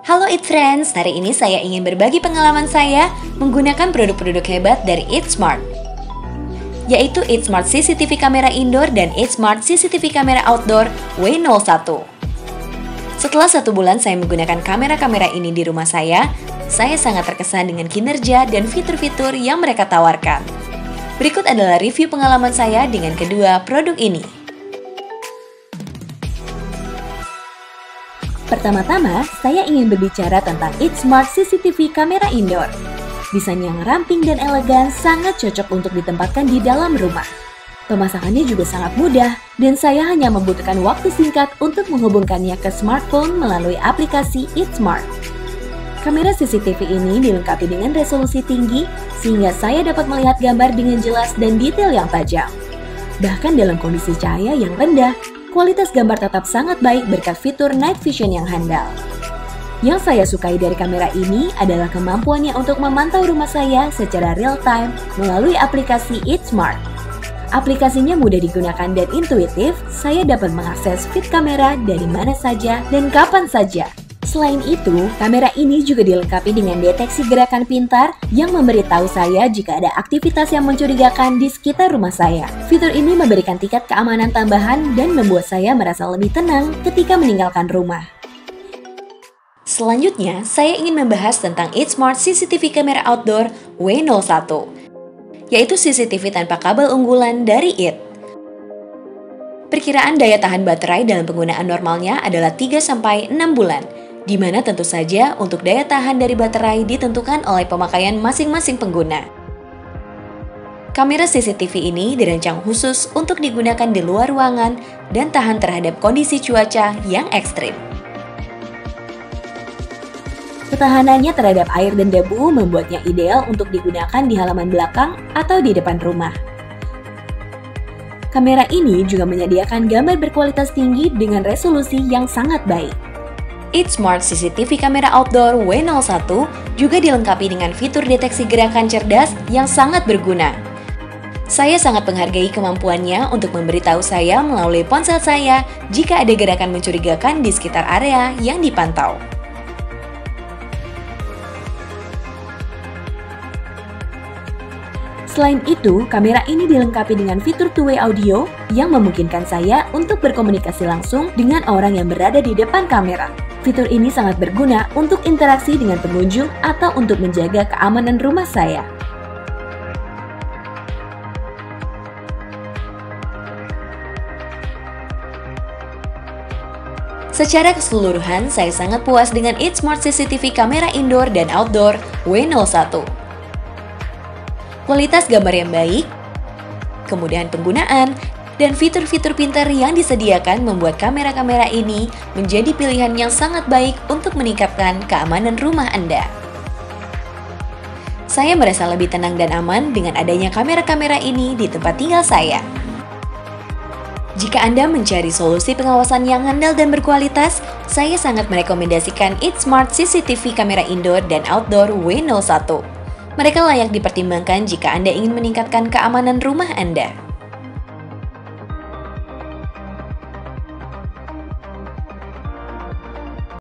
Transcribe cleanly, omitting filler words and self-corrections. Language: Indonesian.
Halo Eat Friends, hari ini saya ingin berbagi pengalaman saya menggunakan produk-produk hebat dari Eat Smart, yaitu Eat Smart CCTV kamera indoor dan Eat Smart CCTV kamera outdoor W01. Setelah 1 bulan saya menggunakan kamera-kamera ini di rumah saya sangat terkesan dengan kinerja dan fitur-fitur yang mereka tawarkan. Berikut adalah review pengalaman saya dengan kedua produk ini. Pertama-tama, saya ingin berbicara tentang Eat Smart CCTV kamera indoor. Desain yang ramping dan elegan sangat cocok untuk ditempatkan di dalam rumah. Pemasangannya juga sangat mudah, dan saya hanya membutuhkan waktu singkat untuk menghubungkannya ke smartphone melalui aplikasi Eat Smart. Kamera CCTV ini dilengkapi dengan resolusi tinggi, sehingga saya dapat melihat gambar dengan jelas dan detail yang tajam. Bahkan dalam kondisi cahaya yang rendah, kualitas gambar tetap sangat baik berkat fitur night vision yang handal. Yang saya sukai dari kamera ini adalah kemampuannya untuk memantau rumah saya secara real time melalui aplikasi Eat Smart. Aplikasinya mudah digunakan dan intuitif, saya dapat mengakses feed kamera dari mana saja dan kapan saja. Selain itu, kamera ini juga dilengkapi dengan deteksi gerakan pintar yang memberitahu saya jika ada aktivitas yang mencurigakan di sekitar rumah saya. Fitur ini memberikan tingkat keamanan tambahan dan membuat saya merasa lebih tenang ketika meninggalkan rumah. Selanjutnya, saya ingin membahas tentang Eat Smart CCTV kamera outdoor W01, yaitu CCTV tanpa kabel unggulan dari Eat. Perkiraan daya tahan baterai dalam penggunaan normalnya adalah 3-6 bulan, di mana tentu saja untuk daya tahan dari baterai ditentukan oleh pemakaian masing-masing pengguna. Kamera CCTV ini dirancang khusus untuk digunakan di luar ruangan dan tahan terhadap kondisi cuaca yang ekstrim. Ketahanannya terhadap air dan debu membuatnya ideal untuk digunakan di halaman belakang atau di depan rumah. Kamera ini juga menyediakan gambar berkualitas tinggi dengan resolusi yang sangat baik. Eat Smart CCTV kamera outdoor W01 juga dilengkapi dengan fitur deteksi gerakan cerdas yang sangat berguna. Saya sangat menghargai kemampuannya untuk memberitahu saya melalui ponsel saya jika ada gerakan mencurigakan di sekitar area yang dipantau. Selain itu, kamera ini dilengkapi dengan fitur two-way audio yang memungkinkan saya untuk berkomunikasi langsung dengan orang yang berada di depan kamera. Fitur ini sangat berguna untuk interaksi dengan pengunjung atau untuk menjaga keamanan rumah saya. Secara keseluruhan, saya sangat puas dengan Eat Smart CCTV kamera indoor dan outdoor W01. Kualitas gambar yang baik, kemudahan penggunaan, dan fitur-fitur pintar yang disediakan membuat kamera-kamera ini menjadi pilihan yang sangat baik untuk meningkatkan keamanan rumah Anda. Saya merasa lebih tenang dan aman dengan adanya kamera-kamera ini di tempat tinggal saya. Jika Anda mencari solusi pengawasan yang handal dan berkualitas, saya sangat merekomendasikan Eat Smart CCTV kamera indoor dan outdoor W01. Mereka layak dipertimbangkan jika Anda ingin meningkatkan keamanan rumah Anda.